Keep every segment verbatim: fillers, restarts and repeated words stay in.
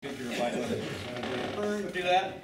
Do that.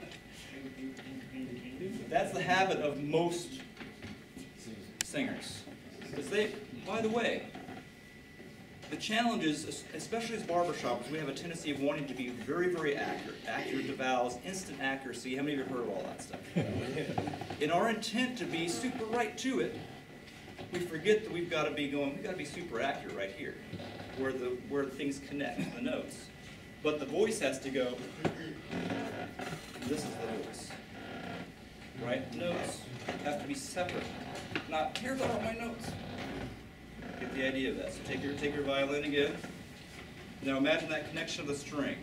That's the habit of most singers. Because they, by the way, the challenge is, especially as barbershoppers, we have a tendency of wanting to be very, very accurate. Accurate to vowels, instant accuracy. How many of you have heard of all that stuff? In our intent to be super right to it, we forget that we've got to be going, we've got to be super accurate right here, where the where things connect, the notes. But the voice has to go, this is the voice, right? Notes have to be separate. Not, here's all my notes. Get the idea of that. So take your, take your violin again. Now imagine that connection of the string.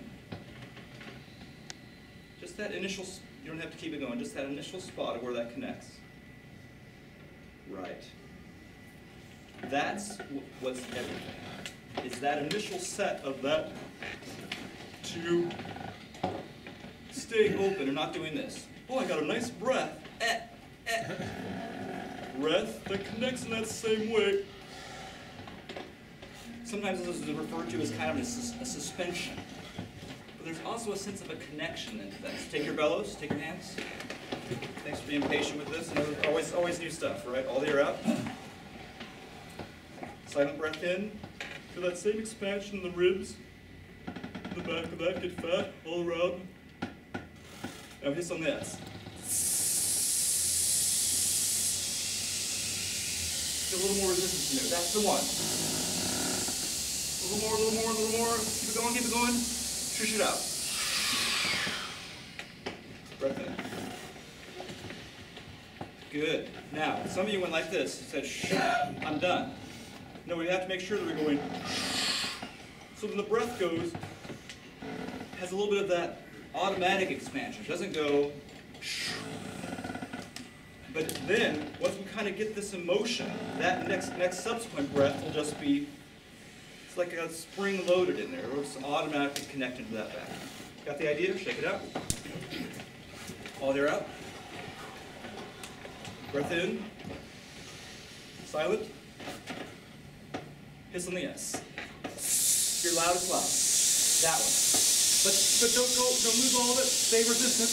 Just that initial, you don't have to keep it going, just that initial spot of where that connects. Right. That's what's everything. Is that initial set of that to staying open and not doing this. Oh, I got a nice breath. Eh, eh. Breath that connects in that same way. Sometimes this is referred to as kind of a, sus a suspension. But there's also a sense of a connection into that. So take your bellows, take your hands. Thanks for being patient with this. And always, always new stuff, right? All the air out. Silent breath in. Feel that same expansion in the ribs. The back of that, get fat all around. Now hiss on this. Get a little more resistance in there. That's the one. A little more, a little more, a little more. Keep it going, keep it going. Shush it out. Breath in. Good. Now, some of you went like this. Said, shh, I'm done. No, we have to make sure that we're going. So when the breath goes, has a little bit of that automatic expansion. It doesn't go, but then once we kind of get this emotion, that next next subsequent breath will just be, it's like a spring loaded in there. It'll just automatically connect into that vacuum. Got the idea? Shake it out. All the air out. Breath in. Silent. Hiss on the S. Your loudest loud. That one. But, but don't go, don't lose all of it. Stay resistant.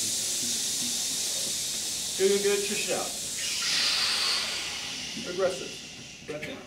Good, good, good. Shush it out. Aggressive. Breath in.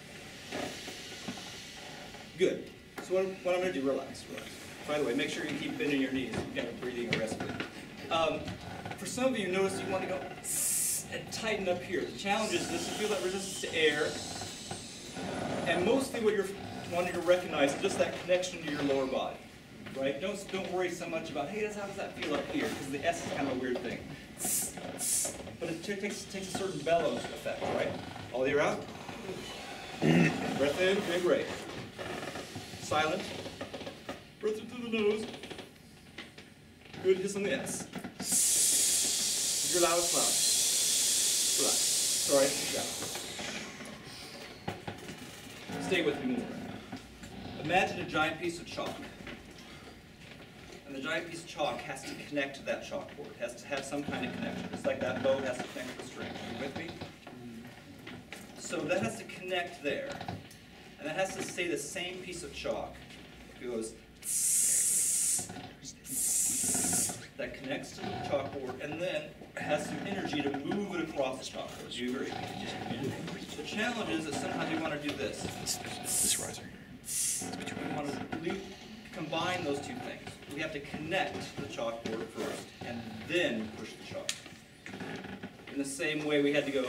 Good. So what, what I'm going to do, relax, relax. By the way, make sure you keep bending your knees. You've got breathing aggressively. Um, for some of you, notice you want to go and tighten up here. The challenge is this, you feel that resistance to air. And mostly what you're wanting to recognize is just that connection to your lower body. Right? Don't, don't worry so much about, hey, how does that feel up here? Because the S is kind of a weird thing. But it takes, takes a certain bellows effect, right? All the air out. Breath in, big great. Silent. Breath in through the nose. Good, hiss on the S. Your loudest loud. Relax. Sorry, yeah. Stay with me more. Imagine a giant piece of chalk. And the giant piece of chalk has to connect to that chalkboard. It has to have some kind of connection. Just like that bow has to connect to the string. Are you with me? So that has to connect there. And that has to stay the same piece of chalk. It goes that connects to the chalkboard and then has some energy to move it across the chalkboard. Do you agree? The challenge is that sometimes we want to do this. This riser. We want to combine those two things. We have to connect the chalkboard first and then push the chalk. In the same way we had to go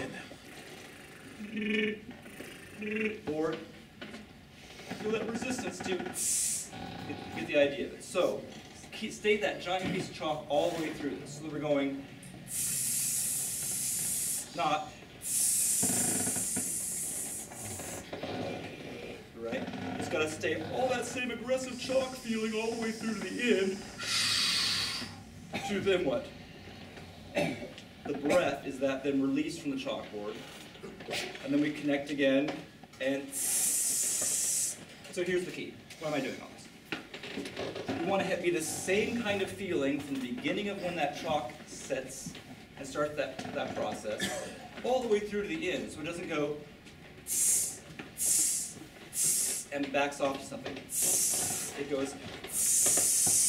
board. Feel that resistance to get, get the idea of it. So keep, stay that giant piece of chalk all the way through this. So we're going not right. It's got to stay all that same aggressive chalk feeling all the way through to the end. To then what? The breath is that then released from the chalkboard. And then we connect again. And so here's the key. Why am I doing all this? We want to have be the same kind of feeling from the beginning of when that chalk sets and starts that, that process all the way through to the end. So it doesn't go and backs off to something. It goes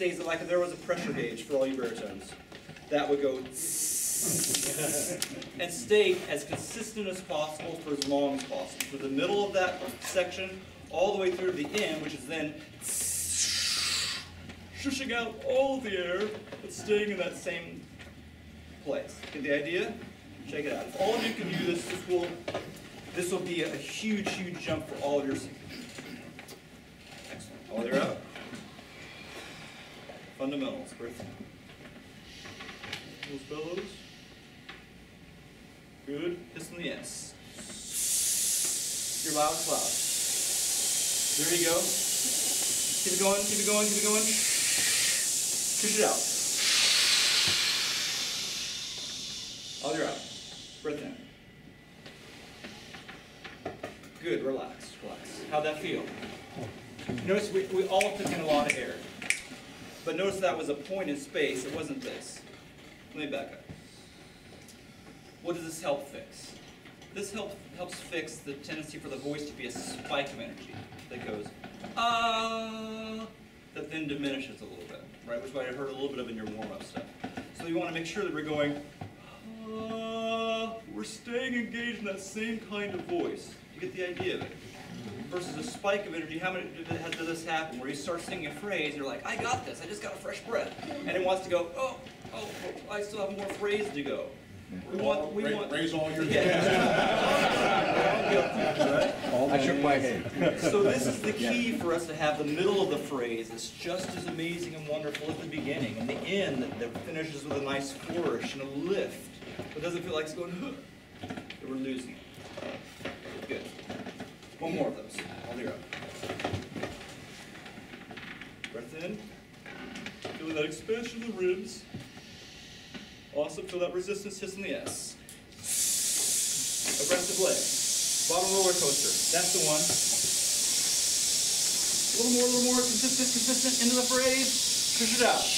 stays like if there was a pressure gauge for all you baritones. That would go and stay as consistent as possible for as long as possible. For the middle of that section, all the way through to the end, which is then shushing out all the air, but staying in that same place. Get the idea? Check it out. If all of you can do this, this will, this will be a huge, huge jump for all of your singing. Excellent. All the way out. Fundamentals. Breath. Those bellows. Good. Piston the S. Your loud cloud. There you go. Keep it going, keep it going, keep it going. Push it out. All your out. Breath in. Good, relax, relax. How'd that feel? Notice we, we all took in a lot of air. But notice that was a point in space, it wasn't this. Let me back up. What does this help fix? This help, helps fix the tendency for the voice to be a spike of energy that goes, ah, that then diminishes a little bit, right? Which is why I heard a little bit of in your warm-up stuff. So you want to make sure that we're going, ah, we're staying engaged in that same kind of voice. You get the idea of it? Versus a spike of energy, how many does this happen? Where you start singing a phrase, you're like, I got this, I just got a fresh breath. And it wants to go, oh, oh, I still have more phrase to go. We want, we raise, want, raise all your yeah. hands. I shook my head. So this is the key for us to have the middle of the phrase is just as amazing and wonderful at the beginning, and the end that, that finishes with a nice flourish and a lift. It doesn't feel like it's going, huh, that we're losing it. Good. One more of those. All the way up. Breath in. Feeling that expansion of the ribs. Awesome. Feel that resistance hiss in the S. Aggressive leg. Bottom roller coaster. That's the one. A little more, a little more. Consistent, consistent. Into the phrase. Push it out.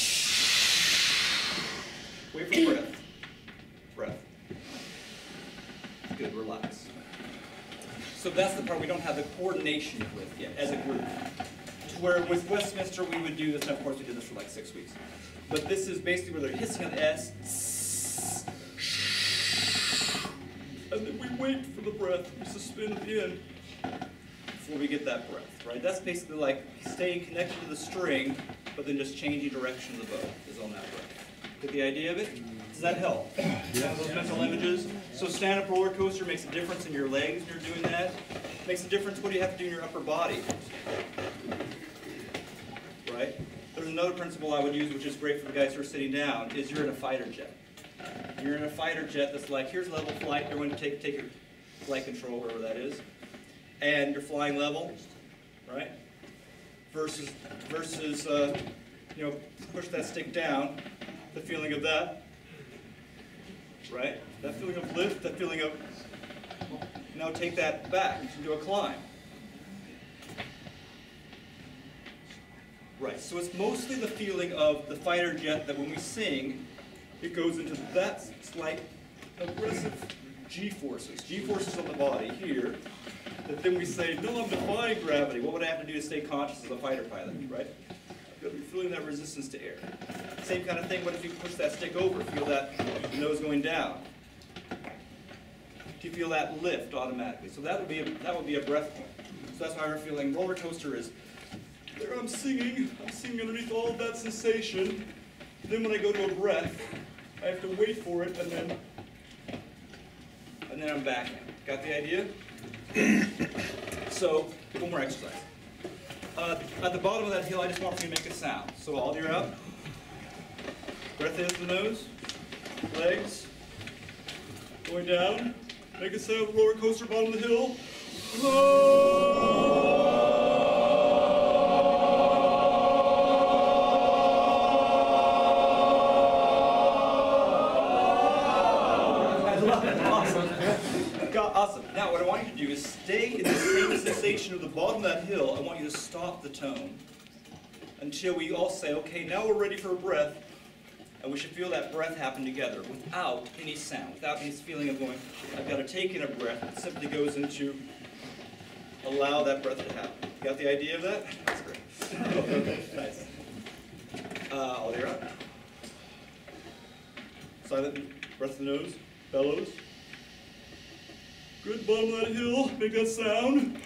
Wait for breath. Breath. Good. Relax. So that's the part we don't have the coordination with yet as a group. To where with Westminster we would do this, and of course we did this for like six weeks. But this is basically where they're hissing on the S. And then we wait for the breath. We suspend at the end before we get that breath, right? That's basically like staying connected to the string, but then just changing direction of the bow is on that breath. Get the idea of it? Does that help? Yeah. Those mental images? So stand-up roller coaster makes a difference in your legs when you're doing that. Makes a difference what do you have to do in your upper body. Right? There's another principle I would use, which is great for the guys who are sitting down, is you're in a fighter jet. You're in a fighter jet that's like, here's level flight, you're going to take, take your flight control, wherever that is, and you're flying level, right? Versus, versus uh, you know, push that stick down, the feeling of that, right? That feeling of lift, that feeling of, now take that back into a climb. Right, so it's mostly the feeling of the fighter jet that when we sing, it goes into that slight aggressive G-forces. G-forces on the body here, that then we say, no, I'm defying gravity. What would I have to do to stay conscious as a fighter pilot, right? I've got to be feeling that resistance to air. Same kind of thing, what if you push that stick over? Feel that nose going down. Do you feel that lift automatically? So that would be a, that would be a breath point. So that's why we're feeling roller coaster is, there I'm singing, I'm singing underneath all of that sensation. Then when I go to a breath, I have to wait for it, and then, and then I'm back in. Got the idea? So, one more exercise. Uh, at the bottom of that hill, I just want you to make a sound. So all ear out. Breath in through the nose. Legs. Going down. Make a sound, roller coaster, bottom of the hill. Oh! Awesome. Now what I want you to do is stay in the same sensation of the bottom of that hill. I want you to stop the tone until we all say, okay, now we're ready for a breath, and we should feel that breath happen together without any sound, without any feeling of going, I've got to take in a breath. It simply goes into allow that breath to happen. Got the idea of that? That's great. Nice. Silent breath in the nose. Bellows. Good, bottom of that hill. Make that sound.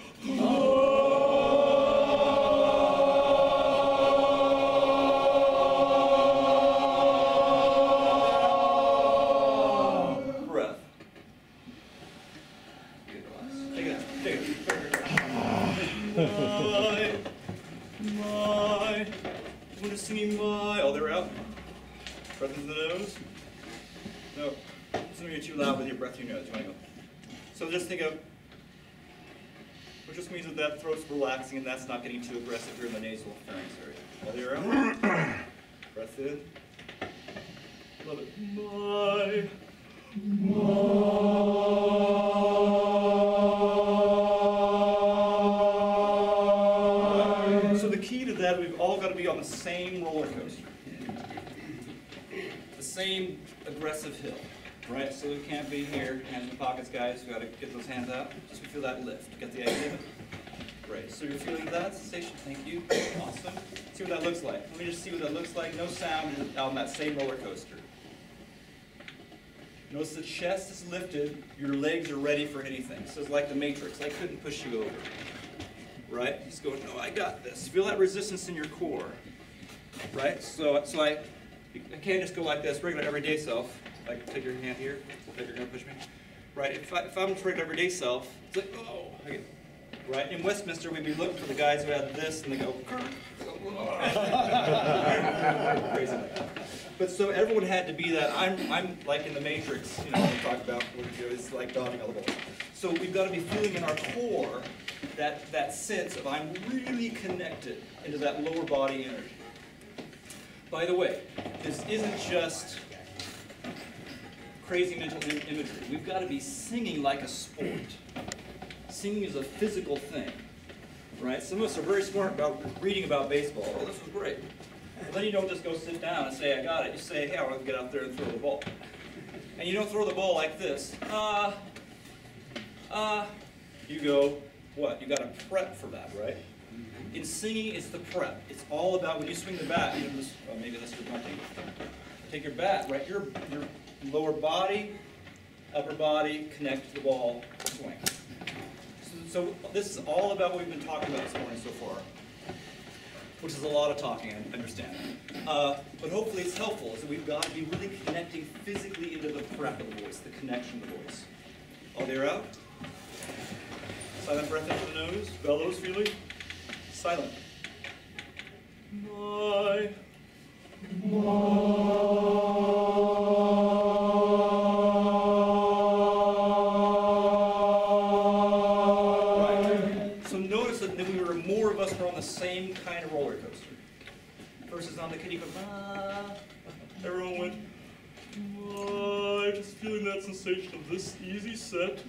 Breath. Good, relax. Take it out. Take it out. My, my. When is singing my? Oh, they're out. Breath into the nose. No. Some of you are too loud with your breath in your nose. You want to go. So just think of, which just means that that throat's relaxing and that's not getting too aggressive here in the nasal pharynx area. All the way around. Breath in. Love it. My. My. So the key to that, we've all got to be on the same roller coaster. The same aggressive hill. Right, so we can't be here, hands in the pockets, guys. We got to get those hands out. Just feel that lift. Get the idea? Great. So you're feeling that sensation. Thank you. Awesome. See what that looks like. Let me just see what that looks like. No sound on that same roller coaster. Notice the chest is lifted. Your legs are ready for anything. So it's like the Matrix. I couldn't push you over. Right? Just go. No, I got this. Feel that resistance in your core. Right? So, so I, I can't just go like this. Regular everyday self. Like, take your hand here, like you're going to push me. Right, if, I, if I'm regular everyday self, it's like, oh, I get, right? In Westminster, we'd be looking for the guys who had this, and they go, crazy. But so everyone had to be that. I'm, I'm like in the Matrix, you know, we talk about what we do, it's like dodging all the balls. So we've got to be feeling in our core that, that sense of I'm really connected into that lower body energy. By the way, this isn't just crazy mental imagery. We've got to be singing like a sport. Singing is a physical thing, right? Some of us are very smart about reading about baseball. Oh, this was great. But then you don't just go sit down and say, I got it. You say, hey, I want to get out there and throw the ball. And you don't throw the ball like this. Uh, uh, you go, what? You got to prep for that, right? In singing, it's the prep. It's all about when you swing the bat, you know, this, oh, maybe this is one thing. Take your bat, right? Your, your lower body, upper body, connect to the ball, swing. So, so this is all about what we've been talking about this morning so far, which is a lot of talking, I understand. Uh, but hopefully it's helpful, is that we've got to be really connecting physically into the prep of the voice, the connection of the voice. All the air out. Silent breath into the nose. Bellows feeling. Silent. My. The same kind of roller coaster. Versus on the kiddie, ah, everyone went, ah, just feeling that sensation of this easy set,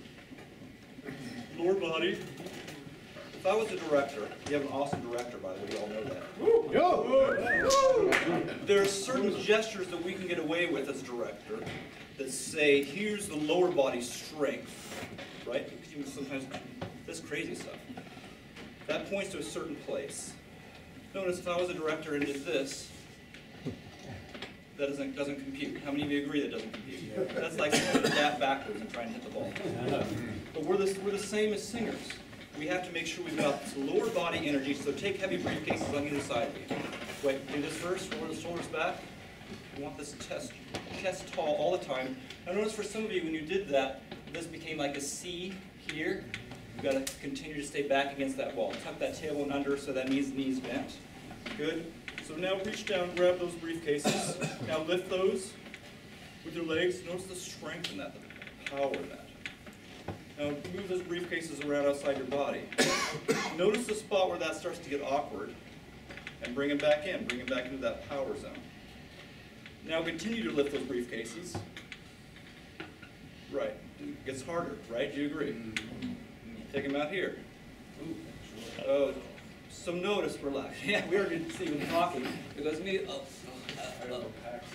lower body. If I was a director, you have an awesome director, by the way, you all know that. Woo, there are certain gestures that we can get away with as a director that say, here's the lower body strength, right? Because you sometimes, this crazy stuff. That points to a certain place. Notice if I was a director and did this, that doesn't, doesn't compute. How many of you agree that doesn't compute? That's like putting that backwards and trying to hit the ball. But we're the, we're the same as singers. We have to make sure we've got this lower body energy, so take heavy briefcases on either side of you. Wait, do this first, roll the shoulders back. You want this chest, chest tall all the time. Now notice for some of you, when you did that, this became like a C here. You've got to continue to stay back against that wall. Tuck that tailbone under so that knees knees bent. Good. So now reach down, grab those briefcases. Now lift those with your legs. Notice the strength in that, the power in that. Now move those briefcases around outside your body. Notice the spot where that starts to get awkward, and bring it back in. Bring it back into that power zone. Now continue to lift those briefcases. Right. It gets harder, right? Do you agree? Take them out here. Oh, so notice, relax. Yeah, we already see him talking. It goes me. Oh, oh, oh.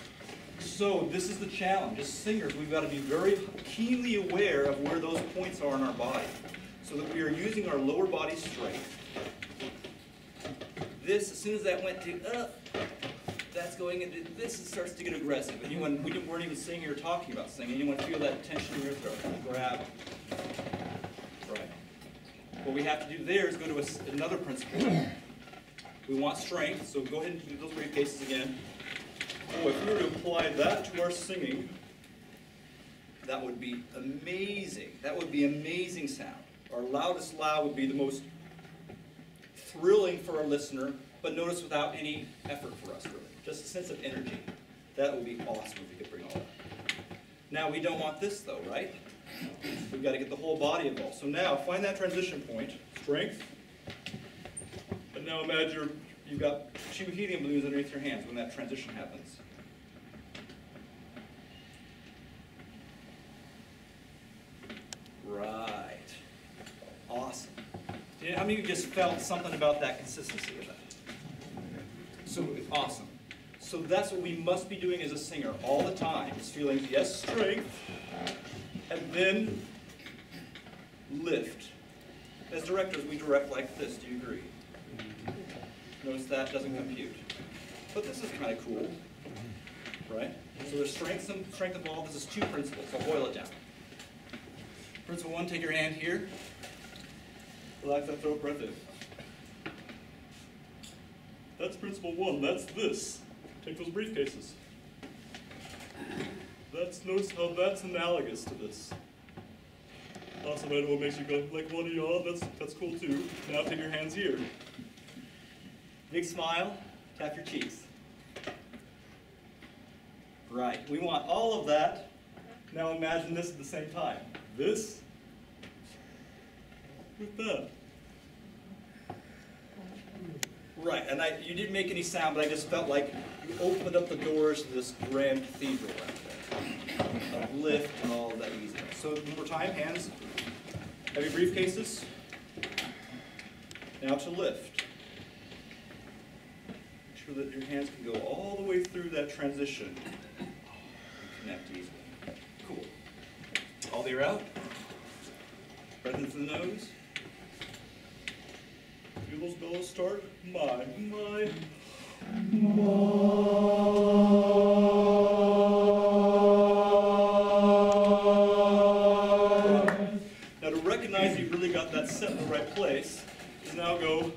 So this is the challenge. As singers, we've got to be very keenly aware of where those points are in our body, so that we are using our lower body strength. This, as soon as that went to up, that's going into, this starts to get aggressive. Anyone, we didn't, weren't even singing or talking about singing. Anyone feel that tension in your throat? Grab. Right. What we have to do there is go to a, another principle. We want strength, so go ahead and do those briefcases again. Oh, if we were to apply that to our singing, that would be amazing. That would be amazing sound. Our loudest loud would be the most thrilling for our listener, but notice without any effort for us, really. Just a sense of energy. That would be awesome if we could bring all that. Now, we don't want this, though, right? We've got to get the whole body involved. So now, find that transition point, strength. And now imagine you're, you've got two helium balloons underneath your hands when that transition happens. Right. Awesome. How many of you just felt something about that consistency of that? So awesome. So that's what we must be doing as a singer all the time, is feeling, yes, strength, and then lift. As directors, we direct like this. Do you agree? Notice that doesn't compute. But this is kind of cool, right? So there's strength and strength involved. This is two principles. I'll boil it down. Principle one, take your hand here. Relax that throat, breath in. That's principle one. That's this. Take those briefcases. That's, notice how that's analogous to this. Awesome, I know what makes you go, like, one of y'all, that's, that's cool too. Now take your hands here. Big smile, tap your cheeks. Right, we want all of that. Now imagine this at the same time. This with that. Right, and I, you didn't make any sound, but I just felt like you opened up the doors to this grand cathedral right there. Of lift and all of that easiness. So one more time, hands. Heavy briefcases. Now to lift. Make sure that your hands can go all the way through that transition. And connect easily. Cool. All the air out. Breath in through the nose. Feel those bellows start. My, my, my. Now to recognize you really got that set in the right place, is now go.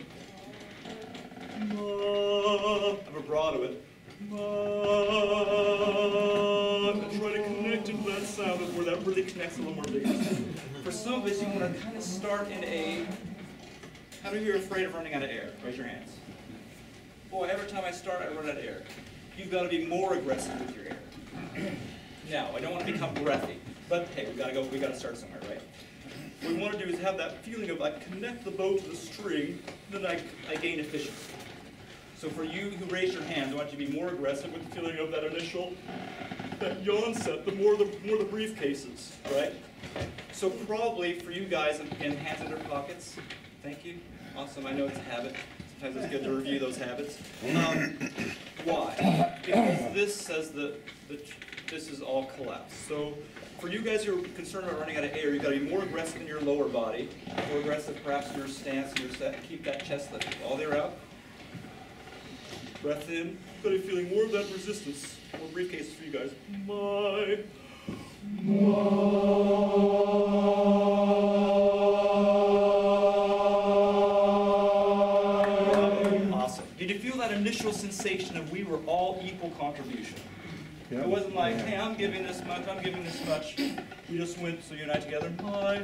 Ma. Have a vibrato it. Ma. And try to connect into that sound of where that really connects a little more vigorously. For some of us, you want to kind of start in a. How many of you are afraid of running out of air? Raise your hands. Boy, every time I start, I run out of air. You've got to be more aggressive with your air. Now, I don't want to become breathy, but hey, we've got to go. We've got to start somewhere, right? What we want to do is have that feeling of I connect the bow to the string, then I, I gain efficiency. So for you who raise your hands, I want you to be more aggressive with the feeling of that initial, that yawn set. The more the more the briefcases, right? So probably for you guys, and hands in their pockets. Thank you. Awesome. I know it's a habit. Sometimes it's good to review those habits. Um, why? Because this says that, that this is all collapse. So for you guys who are concerned about running out of air, you've got to be more aggressive in your lower body, more aggressive perhaps in your stance, in your set. Keep that chest lifted. All the air out. Breath in. You've got to be feeling more of that resistance. More briefcases for you guys. My, my. Initial sensation of we were all equal contribution. Yep. It wasn't like, hey, I'm giving this much, I'm giving this much. We just went, so you and I together, my,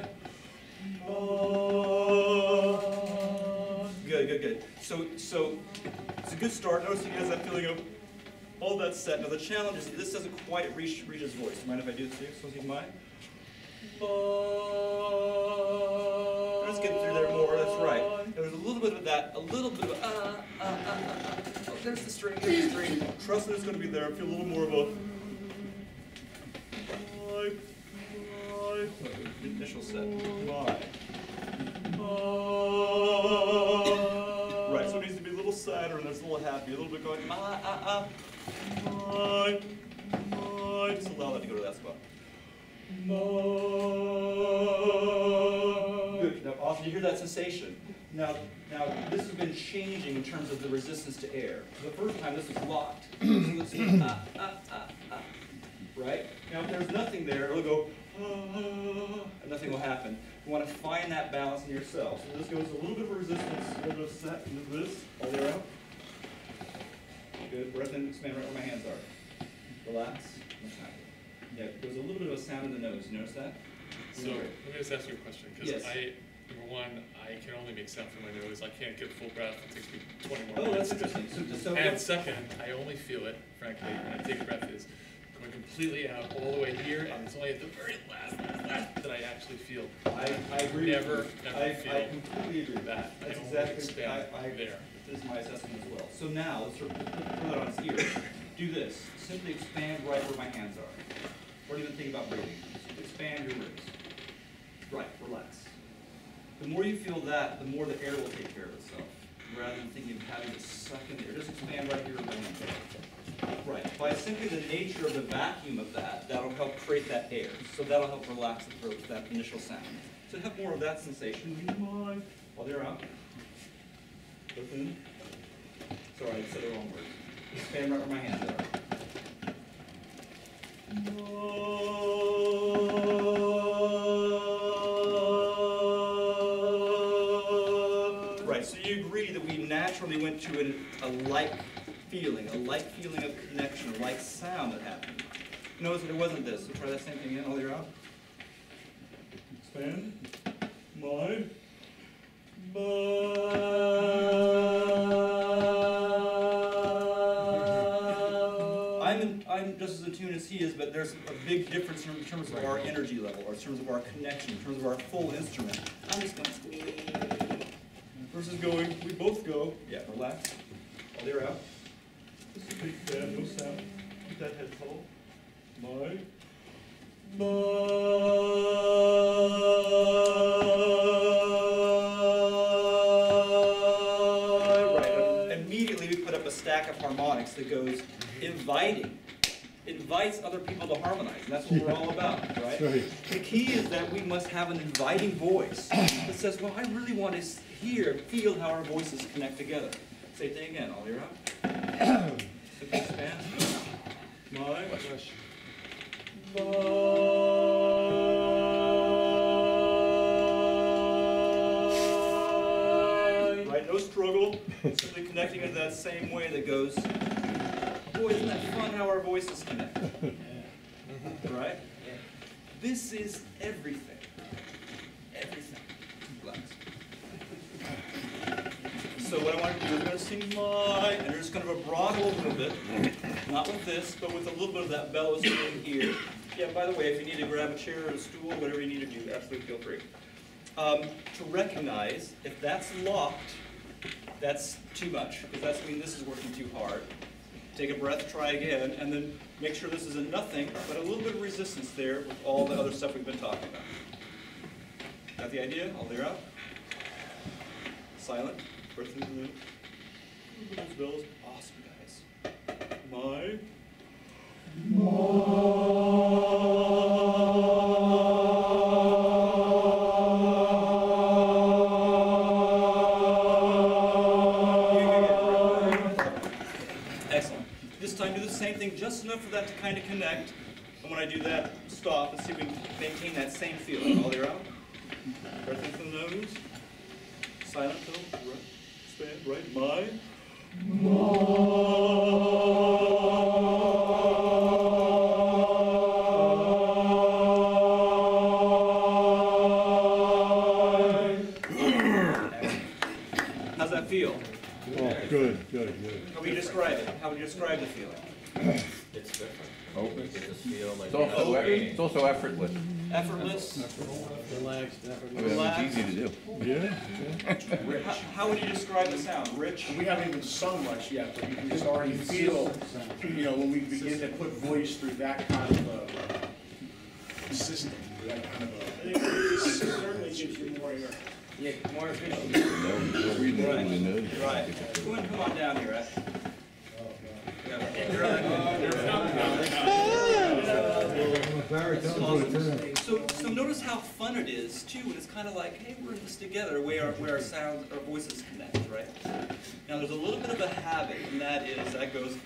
my. Good, good, good. So, so it's a good start. Notice you guys that feeling of all that set. Now the challenge is this doesn't quite reach, reach his voice. Mind if I do this too? So keep mine. Let's get through there more. That's right. There's a little bit of that, a little bit of a, uh, uh, uh, uh. Oh, there's the string, there's the string. Trust that it's going to be there. Feel a little more of a. My, my. Initial set. My. Uh, right, so it needs to be a little sadder and there's a little happy, a little bit going, ah, ah, ah. My, my. Just allow that to go to that spot. My. Good. Now, often you hear that sensation. Now, now this has been changing in terms of the resistance to air. The first time this was locked. So let's see, ah, ah, ah, ah, right? Now if there's nothing there, it'll go, ah, and nothing will happen. You want to find that balance in yourself. So this goes a little bit of resistance, a little bit of set, move this, all the way around. Good, breath in, expand right where my hands are. Relax, what's happening? Yeah, there's a little bit of a sound in the nose, you notice that? So, let me just ask you a question, because Yes. I, number one, I can only make sound through my nose, I can't get full breath, it takes me twenty more Oh, minutes. that's interesting. So, so And what- second, I only feel it, frankly, when I take a breath, is going completely out all the way here, and it's only at the very last, last, last that I actually feel. I, I agree. Never, with you. never I, feel I completely agree with that. that. That's I only exactly, expand I, I, there. this is my assessment as well. So now, let's sort of put put that on its ear. Do this. Simply expand right where my hands are. Don't even think about breathing. Just expand your ribs. Right, relax. The more you feel that, the more the air will take care of itself, rather than thinking of having to suck in the air. Just expand right here where my hands are. Right. By simply the nature of the vacuum of that, that'll help create that air. So that'll help relax the throat with that initial sound. So have more of that sensation. While they're out. Breath in. Sorry, I said the wrong word. Expand right where my hands are. Right, so you agree that we naturally went to a, a like feeling, a like feeling of connection, a like sound that happened. Notice that it wasn't this. So try that same thing again, all the way around. Expand. My. I'm, in, I'm just as in tune as he is, but there's a big difference in terms of our energy level, or in terms of our connection, in terms of our full instrument. I'm just going to squeeze. Versus going, we both go. Yeah, relax. All the way out. Just a big fan, no sound. Keep that head tall. My. Right. Immediately we put up a stack of harmonics that goes inviting, invites other people to harmonize. And that's what we're all about, right? Right. The key is that we must have an inviting voice that says, well, I really want to hear, feel how our voices connect together. Same thing again, all year out. Simply expand. My. Right, no struggle. Simply connecting in that same way that goes, boy, isn't that fun how our voices connect? Right? This is everything. Everything. Relax. So what I want to do is I'm going to sing my, and there's kind of a vibrato a little bit, not with this, but with a little bit of that bellows in here. Yeah, by the way, if you need to grab a chair or a stool, whatever you need to do, absolutely feel free. Um, to recognize if that's locked, that's too much, because that's mean this is working too hard. Take a breath, try again, and then make sure this is a nothing, but a little bit of resistance there with all the other stuff we've been talking about. Got the idea? All there out. Silent. Breath in the room. Those bells. Awesome, guys. My. Excellent. This time do the same thing, just enough for that to kind of connect. And when I do that, stop and see if we can maintain that same feeling. All the way out. Breath in from the nose. Silent till right. Expand right. My. How's that feel? Oh, good, good, good. How would you describe it? How would you describe the feeling? It's different. Open. You just feel like It's also, you're e- it's also effortless. Effortless. Relaxed, I effortless. mean, it's easy to do. Yeah? How, how would you describe the sound? Rich? We haven't even sung much yet, but you can just already feel, you know, when we begin to put voice through that kind of a system, that kind of a, it certainly gives you more air. Yeah, more efficient. Right. Right. Go ahead, come on down here, Ed. Yeah. So, so notice how fun it is too, and it's kind of like, hey, we're in this together, where our, where our sounds, our voices connect, right? Now there's a little bit of a habit, and that is, that goes,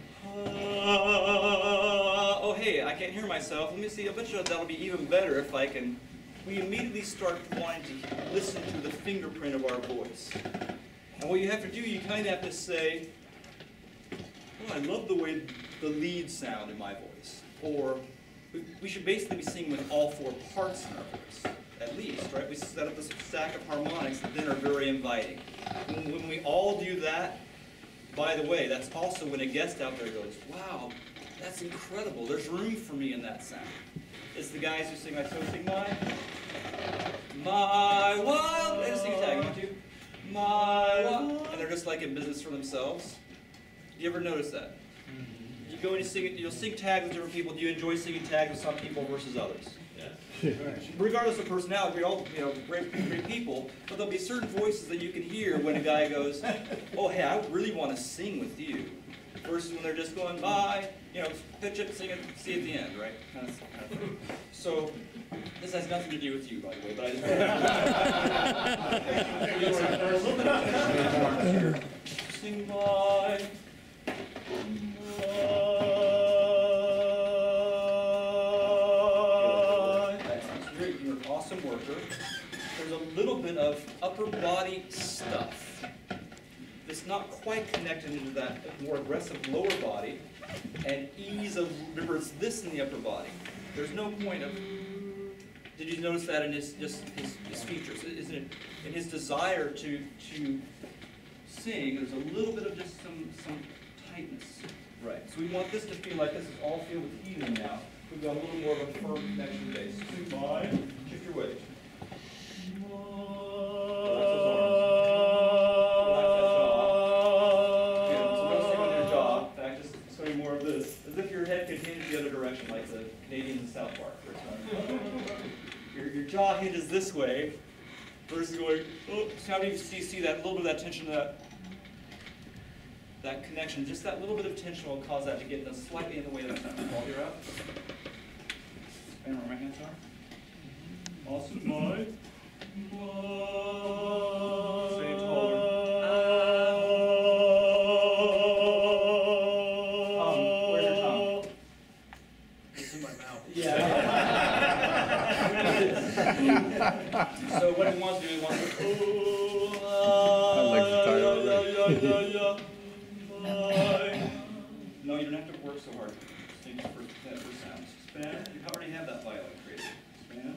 uh, oh hey, I can't hear myself, let me see, I bet you that'll be even better if I can, we immediately start wanting to listen to the fingerprint of our voice. And what you have to do, you kind of have to say, oh, I love the way the leads sound in my voice. Or we, we should basically be singing with all four parts in our voice, at least, right? We set up this stack of harmonics that then are very inviting. When, when we all do that, by the way, that's also when a guest out there goes, wow, that's incredible. There's room for me in that sound. It's the guys who sing, like, so sing my, my wild, they just sing a tag, you too. My wild, and they're just like in business for themselves. Do you ever notice that? You go and you sing, you'll sing tags with different people. Do you enjoy singing tags with some people versus others? Yeah. Regardless of personality, we're all, you know, great, great people, but there'll be certain voices that you can hear when a guy goes, oh, hey, I really want to sing with you. Versus when they're just going by, you know, pitch it, sing it, see at the end, right? Kind of, kind of thing. So, this has nothing to do with you, by the way, but I just wanted to sing by. You're an awesome worker. There's a little bit of upper body stuff that's not quite connected into that more aggressive lower body, and ease of, remember it's this in the upper body. There's no point of, did you notice that in his, just his, his features? Isn't it, in his desire to, to sing, there's a little bit of just some, some tightness. Right, so we want this to feel like this is all filled with healing now. We've got a little more of a firm connection base. Five, shift your weight. Your, your jaw hinges this way versus going, oh, so how do you see, see that little bit of that tension, that, that connection, just that little bit of tension will cause that to get the, slightly in the way of that sound. While you're out. And where my hands are. Awesome. Five. Say it taller. Um, where's your tongue? It's in my mouth. Yeah. So what he wants to do, he wants to, oh, like the title already. no, you don't have to work so hard. Sing for, for sounds. Span, you already have that violin created. Span.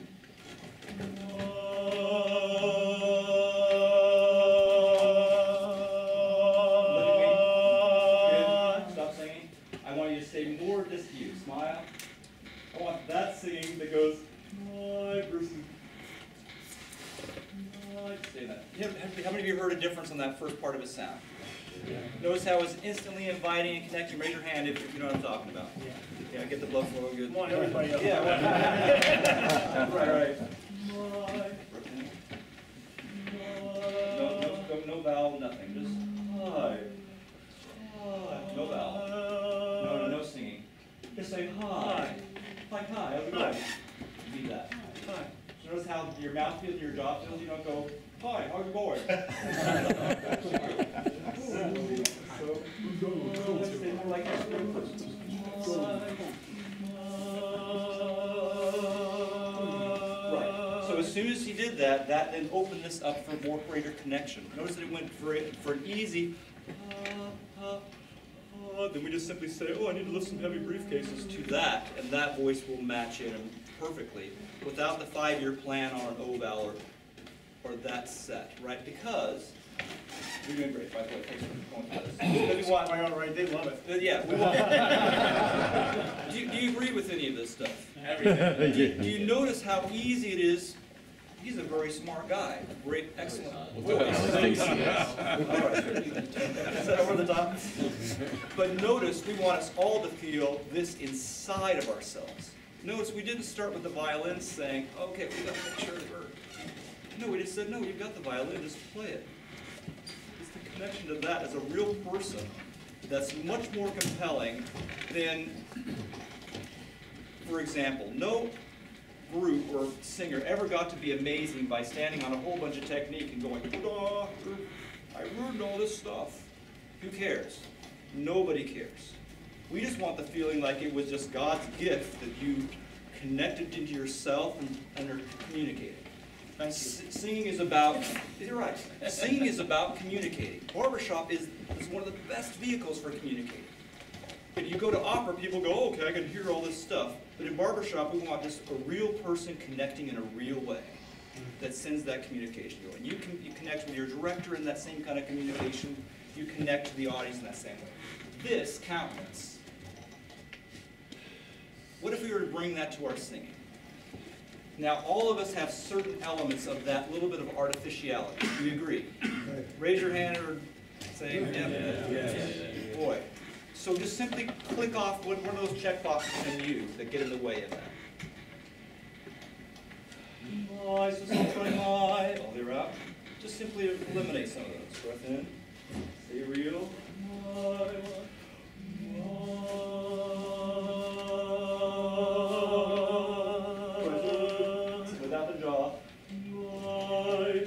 Look at me. Good. Stop singing. I want you to say more of this to you. Smile. I want that singing that goes, my versus. Say that. How many of you heard a difference on that first part of his sound? Yeah. Notice how it's instantly inviting and connecting. Raise your hand if you know what I'm talking about. Yeah. Yeah, get the blood flowing good. Come on, everybody up. Yeah. Right, right. No, no, no, no vowel, nothing. Just hi. Hi. No vowel. No, no, no singing. Just say hi. Like hi. How's it going? Be that. Hi. Notice how your mouth feels, your jaw feels. You don't go, hi, how's it going? So, let's say more like that. Right. So as soon as he did that, that then opened this up for more greater connection. Notice that it went for, it, for an easy, uh, uh, uh, then we just simply say, oh, I need to lift some heavy briefcases to that, and that voice will match in perfectly without the five-year plan on an O vowel or, or that set, right? Because you're doing great, by the way. Thanks for going through this. Because we want, All right, they love it. uh, yeah, we want. do, you, do you agree with any of this stuff? Everything. Do, you- do you notice how easy it is? He's a very smart guy. Great, excellent. voice. Thanks, yes. All right. Is that over the top? But notice we want us all to feel this inside of ourselves. Notice we didn't start with the violin saying, okay, we got to make sure that we're. No, we just said, no, you've got the violin, just play it. It's the connection to that as a real person that's much more compelling than, for example, no group or singer ever got to be amazing by standing on a whole bunch of technique and going, ta-da, I ruined all this stuff. Who cares? Nobody cares. We just want the feeling like it was just God's gift that you connected into yourself and, and are communicating. S singing is about, you're right, singing is about communicating. Barbershop is, is one of the best vehicles for communicating. If you go to opera, people go, oh, okay, I can hear all this stuff. But in barbershop, we want just a real person connecting in a real way that sends that communication going. You can you connect with your director in that same kind of communication. You connect to the audience in that same way. This countenance. What if we were to bring that to our singing? Now, all of us have certain elements of that little bit of artificiality. Do you agree? Raise your hand or say, yeah. yeah. Boy. So just simply click off one of those check boxes in you that get in the way of that. My, so something my, all they're out. Just simply eliminate some of those. Breath in. Stay real. My, without the jaw. My,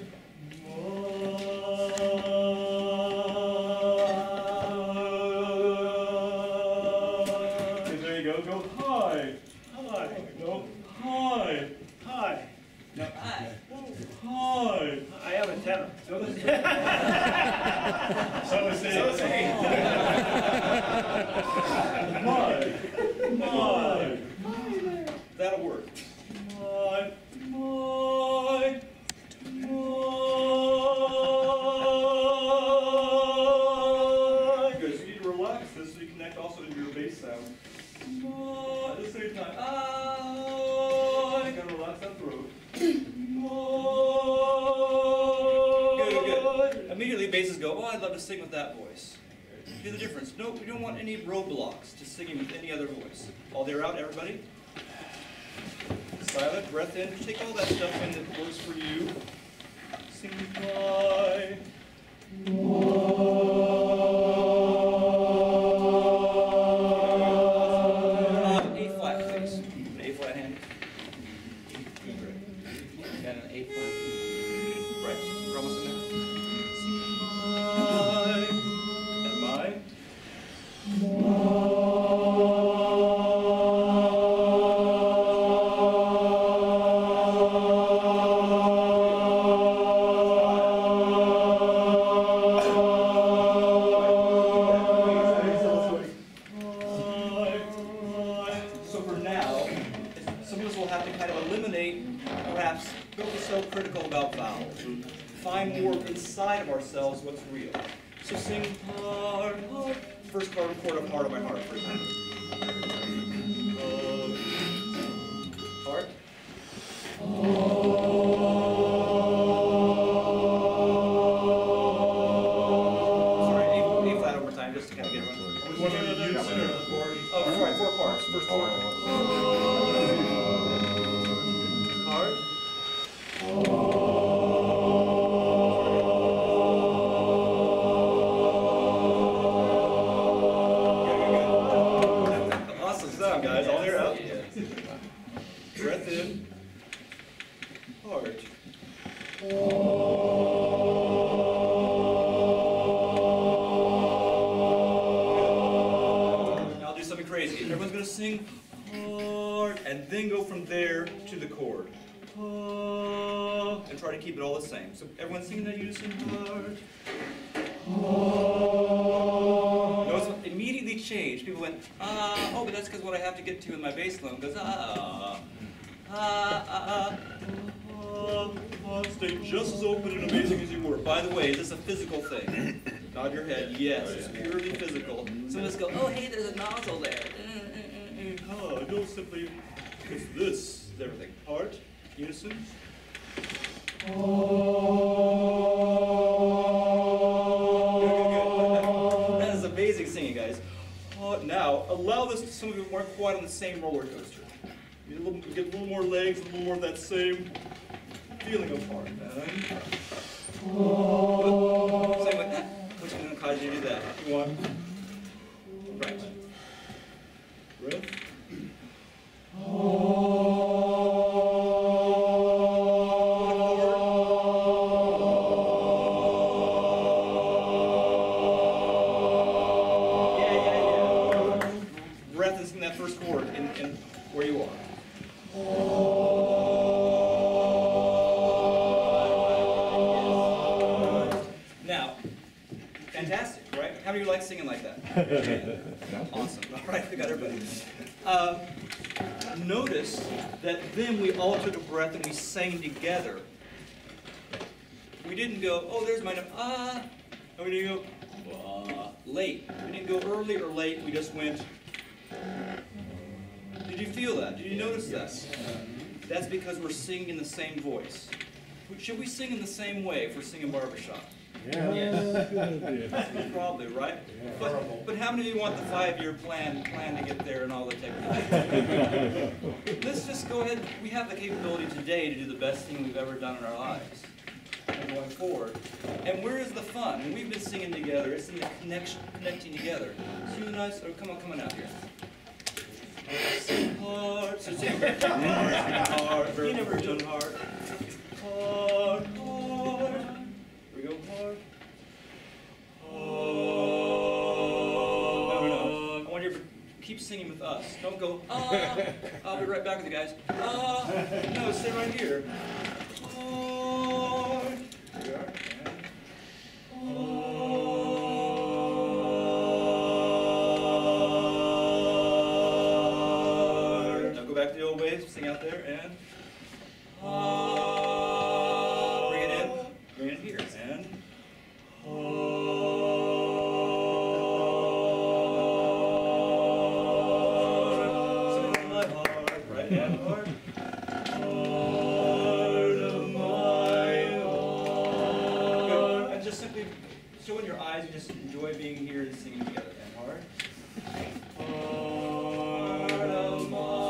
go high, high, no, high, high. No, high. High. I have a tenor. So is so is so is he. My, my. That'll work. My, my, my. Good. So you need to relax this so you connect also to your bass sound. At the same time, ah, you gotta relax that throat. Good, good. Immediately, basses go, oh, I'd love to sing with that voice. Here's the difference. No, we don't want any roadblocks to singing with any other voice. All they're out, everybody. Silent, breath in. Take all that stuff in that works for you. Sing high. Find more inside of ourselves what's real. So sing heart, heart. First chord, chord of heart of my heart, for example. Uh, heart. Sorry, A, A flat over time, just to kind of get around. What are you using? Oh, right, four parts. First chord. Heart. Guys, all air out. Breath in. Heart. Now I'll do something crazy. Everyone's going to sing heart and then go from there to the chord. And try to keep it all the same. So everyone's singing that unison heart. Notice it immediately changed. People went, ah, oh, but that's because what I have to get to in my bass line goes, ah, ah, ah, ah, ah, stay just as open and amazing as you were. By the way, is this a physical thing? Nod your head, yes, it's purely physical. Some of us go, oh, hey, there's a nozzle there. Oh, no, simply, because this is everything. Heart, unison. That is amazing singing, guys. Uh, now, allow this to some of you who aren't quite on the same roller coaster. You get a little, get a little more legs, a little more of that same feeling of heart. And, same with that. Which is going to cause you to do that? You want? Right. Breath. where you are. Now, fantastic, right? How do you like singing like that? Awesome. All right, we got everybody. Uh, notice that then we all took a breath and we sang together. We didn't go, oh, there's my note, ah. And we didn't go, ah, late. We didn't go early or late. We just went. Did you feel that? Did you notice that? That's because we're singing in the same voice. Should we sing in the same way if we're singing barbershop? Yeah. Probably, right? But, but how many of you want the five-year plan plan to get there and all the technical? Let's just go ahead. We have the capability today to do the best thing we've ever done in our lives. And going forward. And where is the fun? When we've been singing together, it's in the connection, connecting together. So you and I, oh, come on, come on out here. Heart, so sing heart, heart, very virgin heart. Heart, heart. Here we go, heart. Heart. No, no, no. I want you to keep singing with us. Don't go, ah. I'll be right back with you guys. Ah. No, stay right here. Heart. Here we are. Back to the old ways, sing out there, and uh, bring it in, bring it here, and uh, sing in my heart, right hand heart, heart of my heart. Good. And just simply show in your eyes, you just enjoy being here and singing together, and heart. Heart of my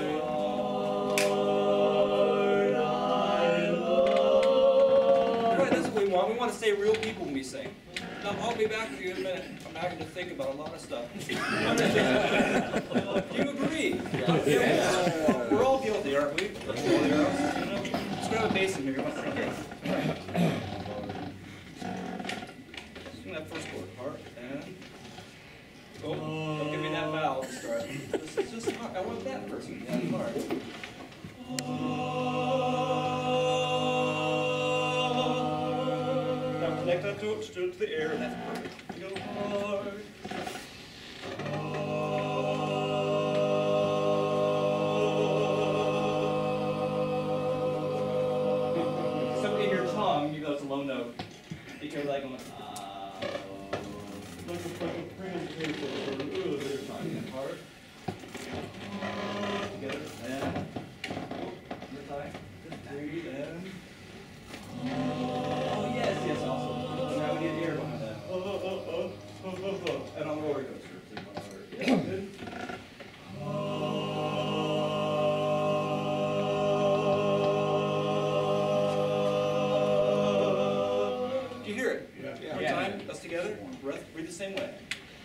we want to stay real people when we sing. Now, I'll be back with you in a minute. I'm having to think about a lot of stuff. Do you agree? Yeah. Yeah. We're all guilty, aren't we? Let's grab a bass in here. You want to sing bass? Sing that first chord. Heart and. Oh, don't give me that vowel to start. This is just heart. I want that first. Yeah, heart. Connect that to, to the air, and that's perfect. You go hard. Hard. So in your tongue, you know it's a low note. You can like going, ah. Like a bring them together. Hard. Together, and your time. Just breathe and. Oh, yes, yes, awesome. Now we need air behind that. Oh, oh, oh, oh, oh, oh, oh. And on the roller coaster. Yeah, good. Do you hear it? Yeah. One time, us together. Breath, breathe the same way.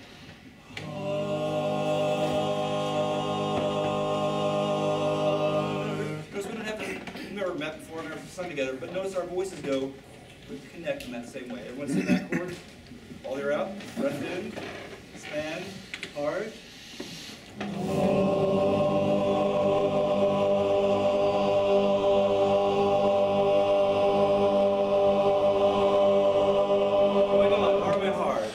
Notice we don't have to, we've never met before, never sung together, but notice our voices go, we connect in that same way. Everyone sing that chord. All the way out. Breath in. Expand. Hard. Going on. Arm and heart.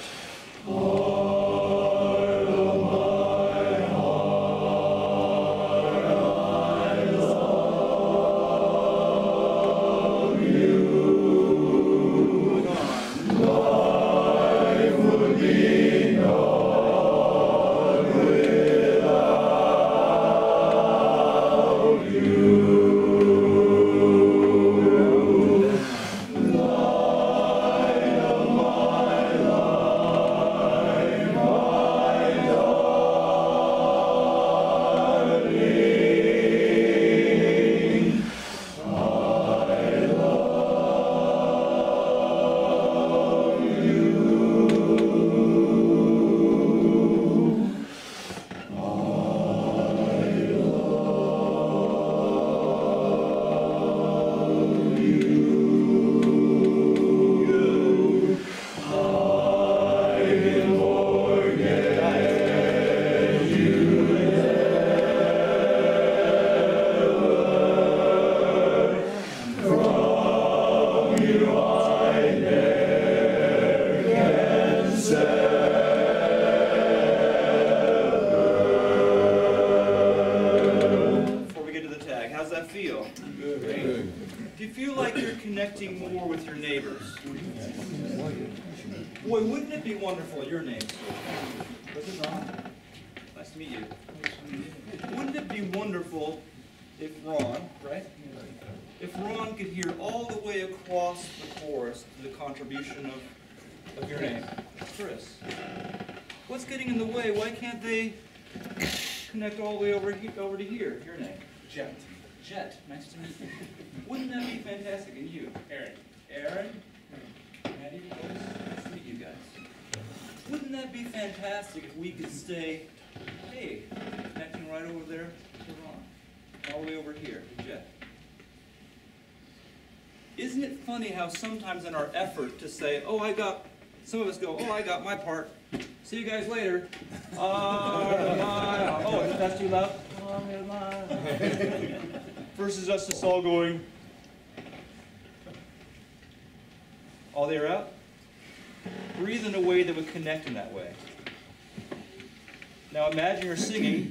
Life would be no connecting more with your neighbors. Boy, wouldn't it be wonderful, your name, sir? Was it Ron? Nice to meet you. Wouldn't it be wonderful if Ron, right? If Ron could hear all the way across the chorus the contribution of, of your name, Chris. What's getting in the way? Why can't they connect all the way over, he over to here, your name? Jet. Jet, nice to meet you. Wouldn't that be fantastic? And you? Aaron. Aaron? Maddie? Nice to meet you guys. Wouldn't that be fantastic if we could stay, hey, connecting right over there to Ron, all the way over here to Jet? Isn't it funny how sometimes in our effort to say, oh, I got, some of us go, oh, I got my part. See you guys later. Uh, oh, that's too loud. Versus us just all going, all they are out. Breathe in a way that would connect in that way. Now imagine you're singing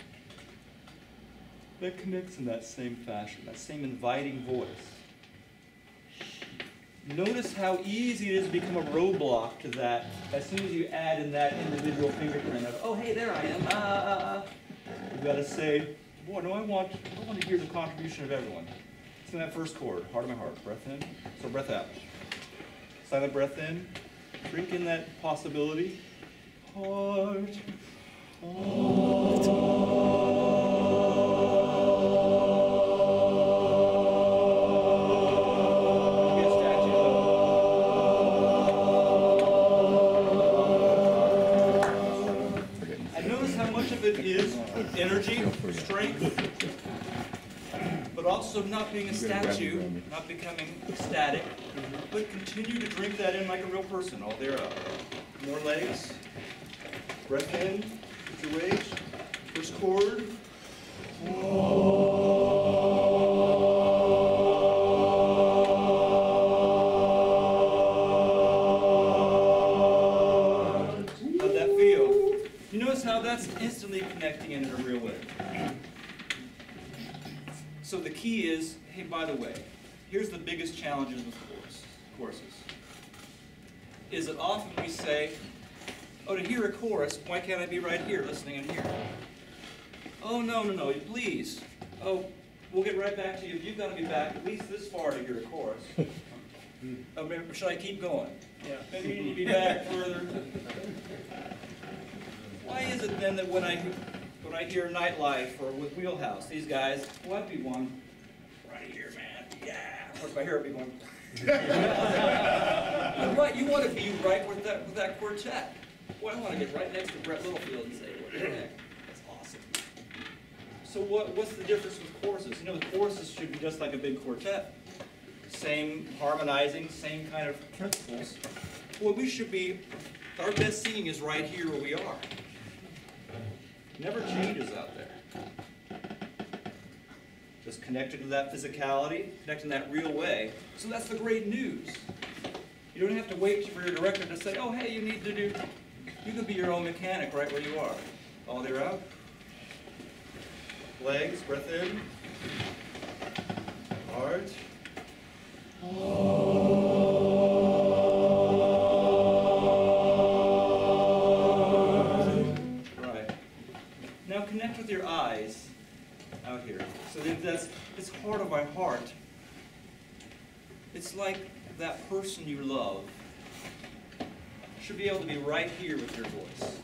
that connects in that same fashion, that same inviting voice. Notice how easy it is to become a roadblock to that as soon as you add in that individual fingerprint of, oh, hey, there I am. Ah, ah, ah. You've got to say, boy, no, I want, I want to hear the contribution of everyone. It's in that first chord, heart of my heart. Breath in, so breath out. Silent breath in. Drink in that possibility. Heart, it is energy, strength, but also not being a statue, not becoming static, but continue to drink that in like a real person. All there up. More legs. Breath in, with your weight. First chord. How'd that feel? You notice how that's instantly connecting in a real way. So the key is, hey, by the way, here's the biggest challenges with course, courses. Is that often we say, oh, to hear a chorus, why can't I be right here listening in here? Oh, no, no, no, please. Oh, we'll get right back to you. You've got to be back at least this far to hear a chorus. Oh, maybe, should I keep going? Yeah. Maybe you need to be back further. Why is it then that when I when I hear Nightlife or with Wheelhouse, these guys, well, I'd be one right here, man. Yeah. Of course, if I hear it, I'd be one. You're right. You want to be right with that with that quartet. Well, I want to get right next to Brett Littlefield and say, what the heck? That's awesome. So what what's the difference with choruses? You know, the choruses should be just like a big quartet. Same harmonizing, same kind of principles. Well, we should be, our best singing is right here where we are. Never changes out there. Just connected to that physicality, connected in that real way. So that's the great news. You don't have to wait for your director to say, oh, hey, you need to do, you can be your own mechanic right where you are. All the way out. Legs, breath in. Heart. Right. Now connect with your eyes out here. So that that's this heart of my heart. It's like that person you love should be able to be right here with your voice.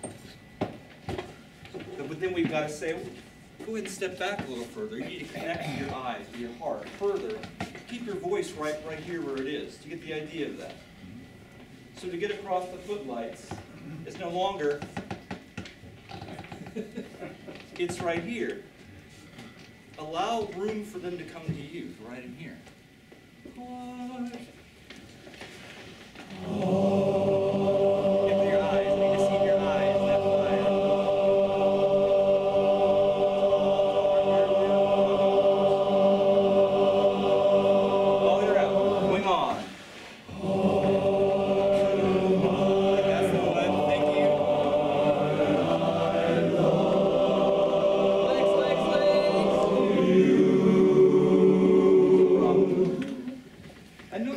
But then we've got to say, go ahead and step back a little further. You need to connect with your eyes, with your heart, further. Keep your voice right, right here where it is, to get the idea of that. So to get across the footlights, it's no longer, it's right here. Allow room for them to come to you, right in here. Heart. Get your eyes, I need to see your eyes, that wide. Oh, they're out. Going on. That's the one. Thank you. Legs, legs, legs. And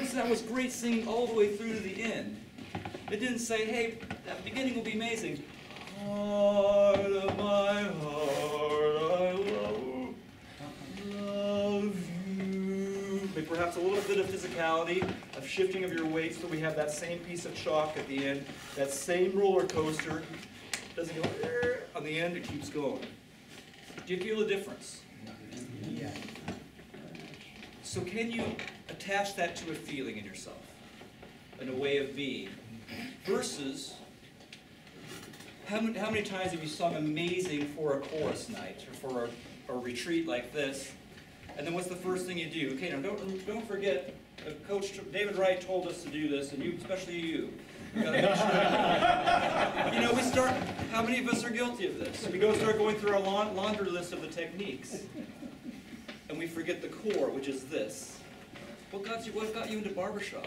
didn't say, hey, that beginning will be amazing. Heart of my heart, I love, love you. Maybe perhaps a little bit of physicality, of shifting of your weight so we have that same piece of chalk at the end, that same roller coaster. Doesn't go "Er," on the end, it keeps going. Do you feel the difference? Yeah. So can you attach that to a feeling in yourself, in a way of being, versus how many, how many times have you sung amazing for a chorus night or for a, a retreat like this, and then what's the first thing you do? Okay, now don't, don't forget, uh, Coach David Wright told us to do this, and you, especially you. You gotta make sure. You know, we start, how many of us are guilty of this? We go start going through our laun- laundry list of the techniques, and we forget the core, which is this. What got you, what got you into barbershop?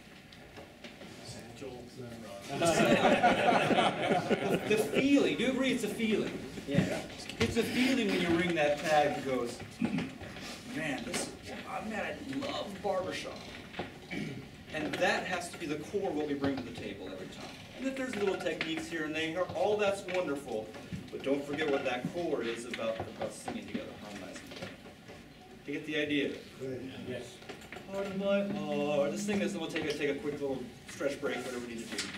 the, the feeling, do you agree it's a feeling? Yeah. It's a feeling when you ring that tag that goes, man, this, oh, man, I love barbershop. And that has to be the core of what we bring to the table every time. And if there's little techniques here and there, all that's wonderful, but don't forget what that core is about, about singing together, harmonizing together. Do you get the idea? Yes. Heart of my heart. Let's sing this and we'll take a, take a quick little stretch break, whatever we need to do.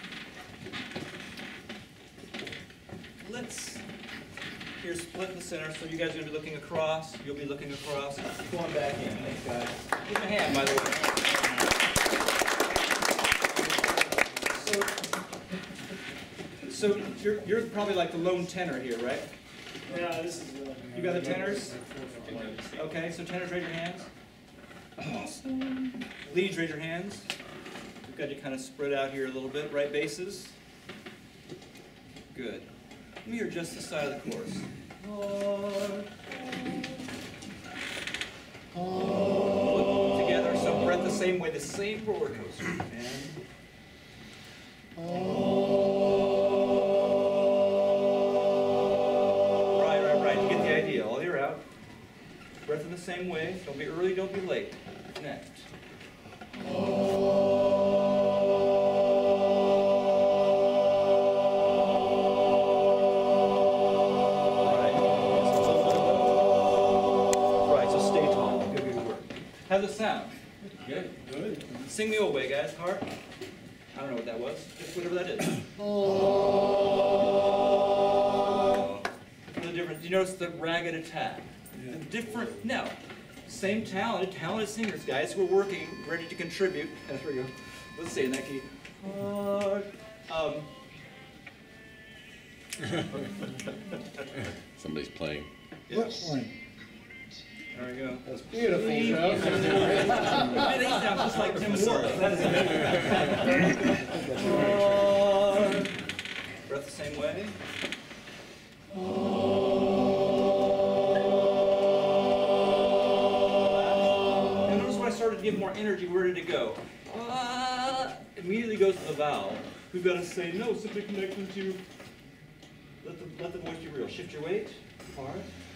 Let's, here, split in the center, so you guys are going to be looking across, you'll be looking across. Go on back in, thanks guys. Give me a hand, by the way. So, so you're, you're probably like the lone tenor here, right? Yeah, this is. Uh, You got the tenors? Okay, so tenors, raise your hands. Awesome. Leads, raise your hands. We've got you kind of spread out here a little bit. Right basses? Good. Let me hear just the side of the chorus. Flip together, so breath the same way, the same roller coaster. And right, right, right. You get the idea. All you're out. Breath in the same way. Don't be early, don't be late. Next. How's it sound? Good. Good. Sing the old way, guys. Heart. I don't know what that was. Just whatever that is. Oh. The difference. You notice the ragged attack. Yeah. The different. Now, same talented, talented singers, guys who are working, ready to contribute. And there we go. Let's say in that key. Heart. Um. Somebody's playing. What point? There we go. That's beautiful, Joe. They sound just like Tim Warren. That is amazing. Breath the same way. And notice when I started to give more energy, we're ready to go. Uh, immediately goes to the vowel. We've got to say no, simply connecting to, let the, let the voice be real. Shift your weight, hard.